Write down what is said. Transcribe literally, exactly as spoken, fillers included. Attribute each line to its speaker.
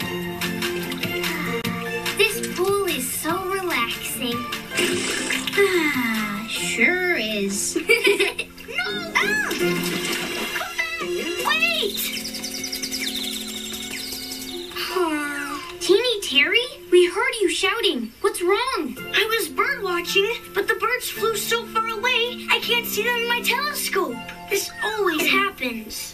Speaker 1: This pool is so relaxing. Ah, sure is. No! Ah! Come back! Wait! Huh. Teeny Terry? We heard you shouting. What's wrong?
Speaker 2: I was bird watching, but the birds flew so far away, I can't see them in my telescope. This always happens.